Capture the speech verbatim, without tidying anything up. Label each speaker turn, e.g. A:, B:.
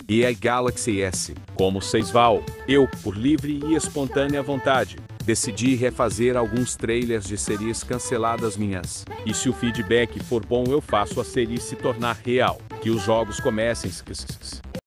A: E a Galaxy S. Como vocês vão? Eu, por livre e espontânea vontade, decidi refazer alguns trailers de séries canceladas minhas. E se o feedback for bom, eu faço a série se tornar real. Que os jogos comecem.